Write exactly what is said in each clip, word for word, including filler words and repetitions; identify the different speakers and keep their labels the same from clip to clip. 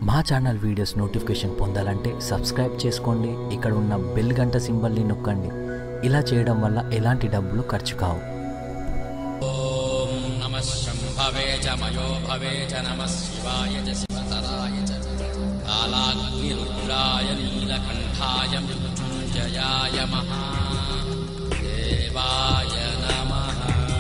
Speaker 1: మా channel videos notification పొందాలంటే subscribe చేసుకోండి. ఇక్కడ ఉన్న బెల్ గంట సింబల్ని నొక్కండి. ఇలా చేయడం వల్ల ఎలాంటి డబ్బులు ఖర్చు కావు.
Speaker 2: ఓం నమః శంభవే చ మయో భవే చ నమః శివాయ చ శివతరాయ చ కాలాగ్ని రుద్రాయ నీలకంఠాయ మృత్యుంజయాయ మహా దేవాయ నమః.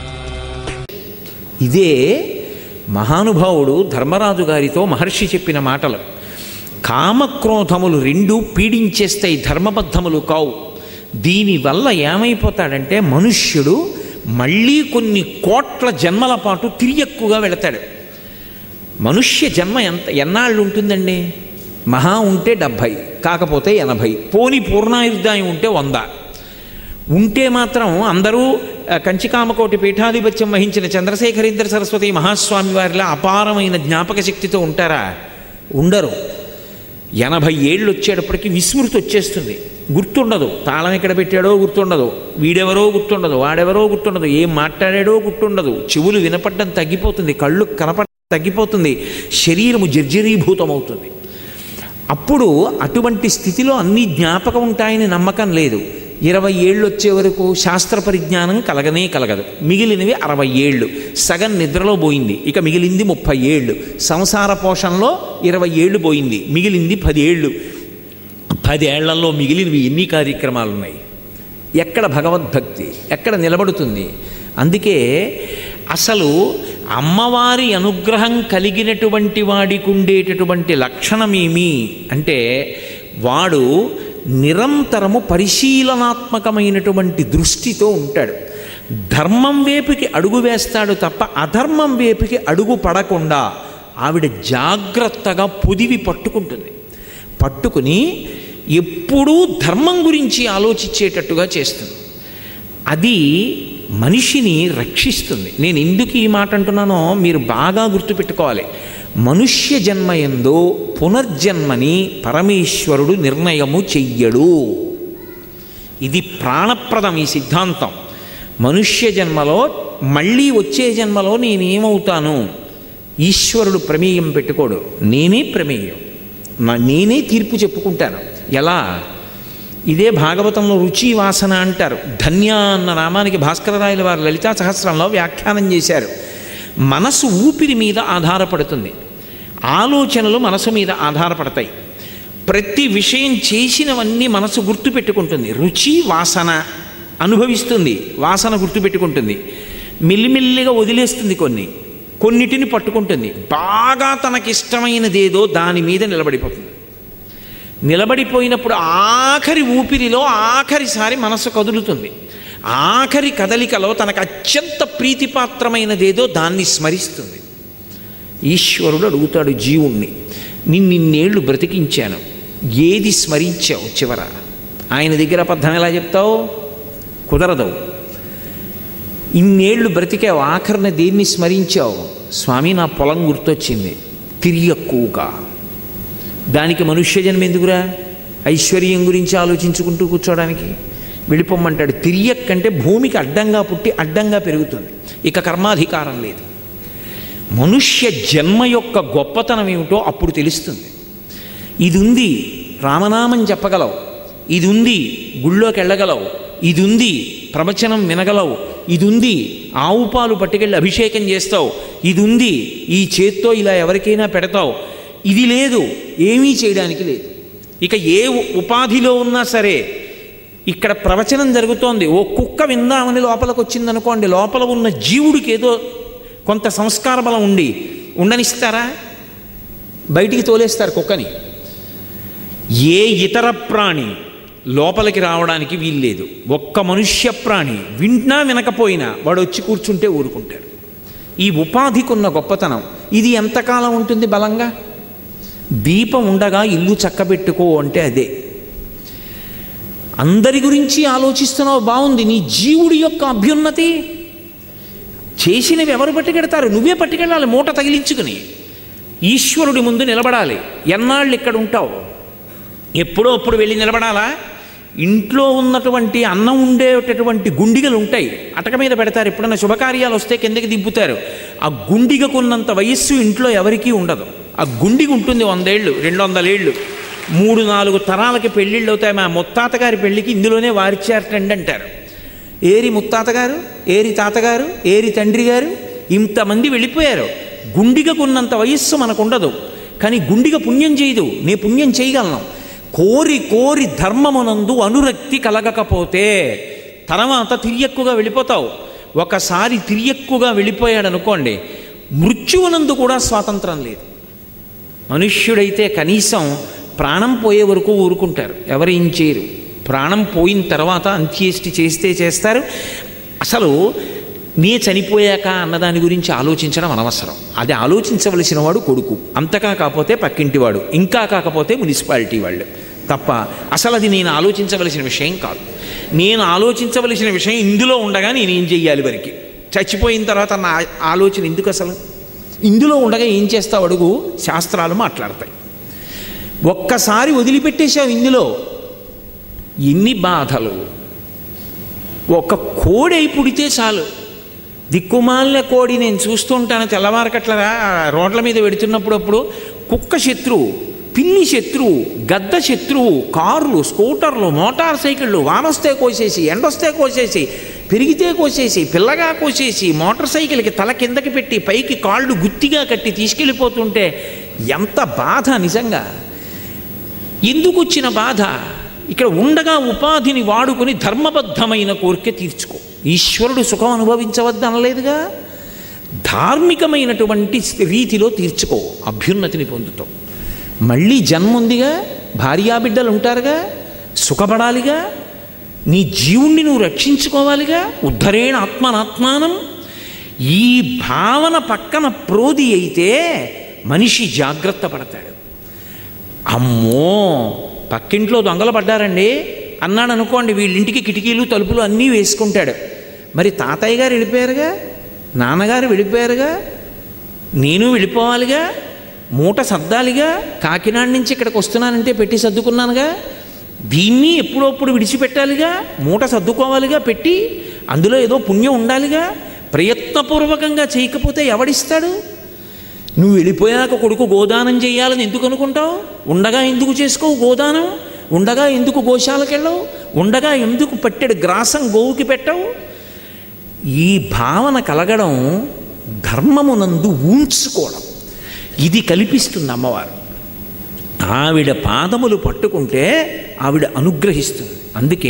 Speaker 3: ఇదే మహానుభావుడు ధర్మరాజు గారితో మహర్షి చెప్పిన మాటలు. కామక్రోధములు రెండు పీడించేస్తాయి, ధర్మబద్ధములు కావు. దీనివల్ల ఏమైపోతాడంటే మనుష్యుడు మళ్ళీ కొన్ని కోట్ల జన్మల పాటు తిరియక్కుగా వెళతాడు. మనుష్య జన్మ ఎంత ఎన్నాళ్ళు ఉంటుందండి? మహా ఉంటే డెబ్భై, కాకపోతే ఎనభై, పోని పూర్ణాయుర్దాయం ఉంటే వంద. ఉంటే మాత్రం అందరూ కంచికామకోటి పీఠాధిపత్యం వహించిన చంద్రశేఖరేంద్ర సరస్వతి మహాస్వామి వారిలా అపారమైన జ్ఞాపక శక్తితో ఉంటారా? ఉండరు. ఎనభై ఏళ్ళు వచ్చేటప్పటికి విస్మృతి వచ్చేస్తుంది, గుర్తుండదు. తాళం ఎక్కడ పెట్టాడో గుర్తుండదు, వీడెవరో గుర్తుండదు, వాడెవరో గుర్తుండదు, ఏం మాట్లాడాడో గుర్తుండదు, చెవులు వినపడడం తగ్గిపోతుంది, కళ్ళు కనపడడం తగ్గిపోతుంది, శరీరము జర్జరీభూతమవుతుంది. అప్పుడు అటువంటి స్థితిలో అన్నీ జ్ఞాపకం ఉంటాయని నమ్మకం లేదు. ఇరవై ఏళ్ళు వచ్చే వరకు శాస్త్ర పరిజ్ఞానం కలగనే కలగదు. మిగిలినవి అరవై ఏళ్ళు, సగం నిద్రలో పోయింది. ఇక మిగిలింది ముప్పై ఏళ్ళు. సంసార పోషణలో ఇరవై ఏళ్ళు పోయింది, మిగిలింది పది ఏళ్ళు. పదేళ్లలో మిగిలినవి ఎన్ని కార్యక్రమాలు ఉన్నాయి? ఎక్కడ భగవద్భక్తి, ఎక్కడ నిలబడుతుంది? అందుకే అసలు అమ్మవారి అనుగ్రహం కలిగినటువంటి వాడికి ఉండేటటువంటి లక్షణమేమి అంటే, వాడు నిరంతరము పరిశీలనాత్మకమైనటువంటి దృష్టితో ఉంటాడు. ధర్మం వైపుకి అడుగు వేస్తాడు తప్ప అధర్మం వైపుకి అడుగు పడకుండా ఆవిడ జాగ్రత్తగా పొదివి పట్టుకుంటుంది. పట్టుకుని ఎప్పుడూ ధర్మం గురించి ఆలోచించేటట్టుగా చేస్తుంది. అది మనిషిని రక్షిస్తుంది. నేను ఎందుకు ఈ మాట అంటున్నానో మీరు బాగా గుర్తుపెట్టుకోవాలి. మనుష్య జన్మయందు పునర్జన్మని పరమేశ్వరుడు నిర్ణయము చెయ్యడు. ఇది ప్రాణప్రదం ఈ సిద్ధాంతం. మనుష్య జన్మలో మళ్ళీ వచ్చే జన్మలో నేనేమవుతాను ఈశ్వరుడు ప్రమేయం పెట్టుకోడు. నేనే ప్రమేయం, నేనే తీర్పు చెప్పుకుంటాను. ఎలా? ఇదే భాగవతంలో రుచి వాసన అంటారు. ధన్య అన్న నామానికి భాస్కరరాయల వారు లలితా సహస్రంలో వ్యాఖ్యానం చేశారు. మనసు ఊపిరి మీద ఆధారపడుతుంది, ఆలోచనలు మనసు మీద ఆధారపడతాయి. ప్రతి విషయం చేసినవన్నీ మనసు గుర్తుపెట్టుకుంటుంది. రుచి వాసన అనుభవిస్తుంది, వాసన గుర్తుపెట్టుకుంటుంది. మెల్లిమెల్లిగా వదిలేస్తుంది, కొన్ని కొన్నిటిని పట్టుకుంటుంది. బాగా తనకిష్టమైనదేదో దాని మీద నిలబడిపోతుంది. నిలబడిపోయినప్పుడు ఆఖరి ఊపిరిలో ఆఖరిసారి మనసు కదులుతుంది. ఆఖరి కదలికలో తనకు అత్యంత ప్రీతిపాత్రమైనదేదో దాన్ని స్మరిస్తుంది. ఈశ్వరుడు అడుగుతాడు జీవుణ్ణి, నిన్నిన్నేళ్లు బ్రతికించాను, ఏది స్మరించావు చివర? ఆయన దగ్గర అబద్ధం ఎలా చెప్తావు? కుదరదు. ఇన్నేళ్లు బ్రతికావు, ఆఖరిన దేన్ని స్మరించావు? స్వామి నా పొలం గుర్తొచ్చింది, తిరియక్కువగా. దానికి మనుష్య జన్మ ఎందుకురా? ఐశ్వర్యం గురించి ఆలోచించుకుంటూ కూర్చోడానికి వెళ్ళిపోమ్మంటాడు. తిరియక్కంటే భూమికి అడ్డంగా పుట్టి అడ్డంగా పెరుగుతుంది, ఇక కర్మాధికారం లేదు. మనుష్య జన్మ యొక్క గొప్పతనం ఏమిటో అప్పుడు తెలుస్తుంది. ఇది ఉంది రామనామం చెప్పగలవు, ఇది ఉంది గుళ్ళోకి వెళ్ళగలవు, ఇది ఉంది ప్రవచనం వినగలవు, ఇది ఉంది ఆవు పాలు పట్టుకెళ్ళి అభిషేకం చేస్తావు, ఇది ఉంది ఈ చేత్తో ఇలా ఎవరికైనా పెడతావు. ఇది లేదు, ఏమీ చేయడానికి లేదు. ఇక ఏ ఉపాధిలో ఉన్నా సరే, ఇక్కడ ప్రవచనం జరుగుతోంది, ఓ కుక్క విందామని లోపలికి వచ్చిందనుకోండి, లోపల ఉన్న జీవుడికి ఏదో కొంత సంస్కార బలం ఉండి ఉండనిస్తారా? బయటికి తోలేస్తారు కుక్కని. ఏ ఇతర ప్రాణి లోపలికి రావడానికి వీల్లేదు. ఒక్క మనుష్య ప్రాణి వింటున్నా వినకపోయినా వాడు వచ్చి కూర్చుంటే ఊరుకుంటాడు. ఈ ఉపాధికున్న గొప్పతనం. ఇది ఎంతకాలం ఉంటుంది బలంగా? దీపం ఉండగా ఇల్లు చక్కబెట్టుకో అంటే అదే. అందరి గురించి ఆలోచిస్తున్నావు, బాగుంది. నీ జీవుడి యొక్క అభ్యున్నతి చేసినవి ఎవరు పట్టుకెడతారు? నువ్వే పట్టుకెళ్ళాలి, మూట తగిలించుకుని ఈశ్వరుడి ముందు నిలబడాలి. ఎన్నాళ్ళు ఇక్కడ ఉంటావు? ఎప్పుడో అప్పుడు వెళ్ళి నిలబడాలా? ఇంట్లో ఉన్నటువంటి అన్నం ఉండేటటువంటి గుండిగలు ఉంటాయి, అటక మీద పెడతారు. ఎప్పుడన్నా శుభకార్యాలు వస్తే కిందకి దింపుతారు. ఆ గుండిగకున్నంత వయస్సు ఇంట్లో ఎవరికీ ఉండదు. ఆ గుండికి ఉంటుంది వందేళ్ళు రెండు వందలేళ్ళు మూడు నాలుగు తరాలకి పెళ్ళిళ్ళు అవుతాయి. మా ముత్తాత గారి పెళ్ళికి ఇందులోనే వారిచ్చారటండి అంటారు. ఏరి ముత్తాత గారు, ఏరి తాతగారు, ఏరి తండ్రి గారు, ఇంతమంది వెళ్ళిపోయారు. గుండిగకున్నంత వయస్సు మనకుండదు, కానీ గుండిగ పుణ్యం చేయదు. నే పుణ్యం చేయగలను. కోరి కోరి ధర్మమునందు అనురక్తి కలగకపోతే తర్వాత తిరియక్కుగా వెళ్ళిపోతావు. ఒకసారి తిరియక్కుగా వెళ్ళిపోయాడు అనుకోండి, మృత్యువునందు కూడా స్వాతంత్రం లేదు. మనుష్యుడైతే కనీసం ప్రాణం పోయే వరకు ఊరుకుంటారు, ఎవరేం చేయరు. ప్రాణం పోయిన తర్వాత అంత్యేష్టి చేస్తే చేస్తారు. అసలు నే చనిపోయాక అన్నదాని గురించి ఆలోచించడం అనవసరం. అది ఆలోచించవలసిన వాడు కొడుకు, అంతకా కాకపోతే పక్కింటివాడు, ఇంకా కాకపోతే మున్సిపాలిటీ వాళ్ళు తప్ప అసలు అది నేను ఆలోచించవలసిన విషయం కాదు. నేను ఆలోచించవలసిన విషయం ఇందులో ఉండగా నేనేం చెయ్యాలి వరకు. చచ్చిపోయిన తర్వాత నా ఆలోచన ఎందుకు అసలు? ఇందులో ఉండగా ఏం చేస్తావు అడుగు, శాస్త్రాలు మాట్లాడతాయి. ఒక్కసారి వదిలిపెట్టేశావు ఇందులో ఎన్ని బాధలు. ఒక కోడై పుడితే చాలు, దిక్కుమాలిన కోడి నేను చూస్తూ ఉంటాను తెల్లవారకట్లరా రోడ్ల మీద పెడుతున్నప్పుడు. అప్పుడు కుక్క శత్రువు, పిల్లి శత్రువు, గద్ద శత్రువు, కార్లు, స్కూటర్లు, మోటార్ సైకిళ్ళు, వానొస్తే కోసేసి, ఎండొస్తే కోసేసి, పెరిగితే కోసేసి, పిల్లగా కోసేసి, మోటార్ సైకిల్కి తల కిందకి పెట్టి పైకి కాళ్ళు గుత్తిగా కట్టి తీసుకెళ్ళిపోతుంటే ఎంత బాధ నిజంగా. ఎందుకు వచ్చిన బాధ? ఇక్కడ ఉండగా ఉపాధిని వాడుకొని ధర్మబద్ధమైన కోరిక తీర్చుకో. ఈశ్వరుడు సుఖం అనుభవించవద్దు అనలేదుగా. ధార్మికమైనటువంటి రీతిలో తీర్చుకో, అభ్యున్నతిని పొందుతావు. మళ్ళీ జన్మ ఉందిగా, భార్యాబిడ్డలు ఉంటారుగా, సుఖపడాలిగా, నీ జీవుణ్ణి నువ్వు రక్షించుకోవాలిగా. ఉద్ధరేణ ఆత్మనాత్మానం. ఈ భావన పక్కన ప్రోది అయితే మనిషి జాగ్రత్త పడతాడు. అమ్మో పక్కింట్లో దొంగలు పడ్డారండి అన్నాడు అనుకోండి, వీళ్ళింటికి కిటికీలు తలుపులు అన్నీ వేసుకుంటాడు. మరి తాతయ్య గారు వెళ్ళిపోయారుగా, నాన్నగారు వెళ్ళిపోయారుగా, నేను వెళ్ళిపోవాలిగా, మూట సర్దాలిగా. కాకినాడ నుంచి ఇక్కడికి వస్తున్నానంటే పెట్టి సర్దుకున్నానుగా, దీన్ని ఎప్పుడప్పుడు విడిచిపెట్టాలిగా, మూట సర్దుకోవాలిగా పెట్టి, అందులో ఏదో పుణ్యం ఉండాలిగా. ప్రయత్నపూర్వకంగా చేయకపోతే ఎవడిస్తాడు? నువ్వు వెళ్ళిపోయాక కొడుకు గోదానం చేయాలని ఎందుకు అనుకుంటావు? ఉండగా ఎందుకు చేసుకోవు గోదానం? ఉండగా ఎందుకు గోశాలకు వెళ్ళవు? ఉండగా ఎందుకు పట్టెడు గ్రాసం గోవుకి పెట్టవు? ఈ భావన కలగడం ధర్మమునందు ఉంచుకోవడం, ఇది కల్పిస్తుంది అమ్మవారు. ఆవిడ పాదములు పట్టుకుంటే ఆవిడ అనుగ్రహిస్తుంది. అందుకే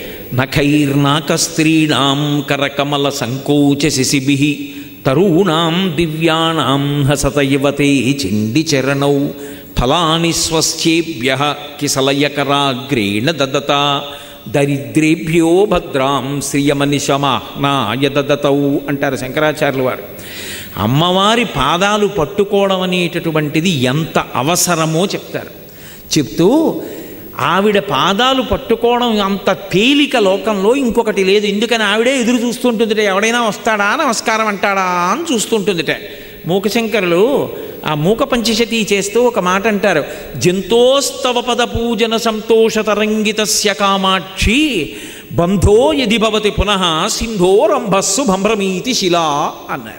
Speaker 3: నఖైర్నాక స్త్రీణాం కరకమల సంకోచ శిశిభిః తరూణాం దివ్యానాం హసతయవతే చండి చరణౌ ఫలాని స్వస్యేభ్యః కిసలయకరాగ్రేణ దదత దరిద్రేభ్యో భద్రాం శ్రియమనిశమాహ్నాయ దదతౌ అంటారు శంకరాచార్యులు వారు. అమ్మవారి పాదాలు పట్టుకోవడం అనేటటువంటిది ఎంత అవసరమో చెప్తారు. చెప్తూ ఆవిడ పాదాలు పట్టుకోవడం అంత తేలిక లోకంలో ఇంకొకటి లేదు. ఎందుకని ఆవిడే ఎదురు చూస్తుంటుందిట, ఎవడైనా వస్తాడా నమస్కారం అంటాడా అని చూస్తుంటుందిట. మూకశంకరులు ఆ మూక పంచశతి చేస్తూ ఒక మాట అంటారు, జంతోస్తవ పద పూజన సంతోషతరంగితస్య కామాక్షి బంధో యది భవతి పునః సింధోరంభస్సు భ్రమీతి శిలా అన్నారు.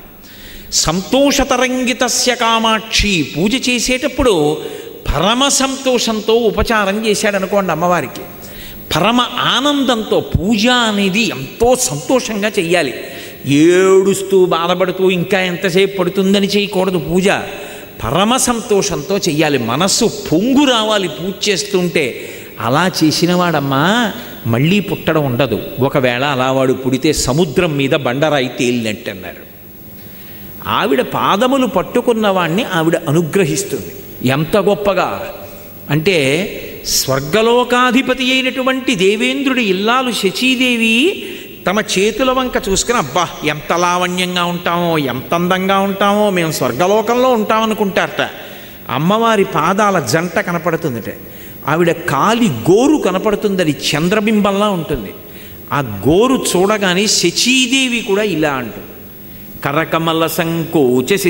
Speaker 3: సంతోషతరంగితస్య కామాక్షి పూజ చేసేటప్పుడు పరమ సంతోషంతో ఉపచారం చేశాడనుకోండి అమ్మవారికి, పరమ ఆనందంతో. పూజ అనేది ఎంతో సంతోషంగా చెయ్యాలి. ఏడుస్తూ బాధపడుతూ ఇంకా ఎంతసేపు పడుతుందని చేయకూడదు. పూజ పరమ సంతోషంతో చెయ్యాలి. మనస్సు పొంగు రావాలి పూజ చేస్తుంటే. అలా చేసినవాడమ్మా మళ్ళీ పుట్టడం ఉండదు. ఒకవేళ అలా వాడు పుడితే సముద్రం మీద బండరాయి తేలినట్టు అన్నారు. ఆవిడ పాదములు పట్టుకున్నవాణ్ణి ఆవిడ అనుగ్రహిస్తుంది. ఎంత గొప్పగా అంటే, స్వర్గలోకాధిపతి అయినటువంటి దేవేంద్రుడి ఇల్లాలు శచీదేవి తమ చేతుల వంక చూసుకుని, అబ్బా ఎంత లావణ్యంగా ఉంటామో, ఎంత అందంగా ఉంటామో, మేము స్వర్గలోకంలో ఉంటామనుకుంటారట. అమ్మవారి పాదాల జంట కనపడుతుందట. ఆవిడ కాలి గోరు కనపడుతుంది, అది చంద్రబింబంలా ఉంటుంది. ఆ గోరు చూడగానే శచీదేవి కూడా ఇలా అంటుంది, కరకమల సంకోచ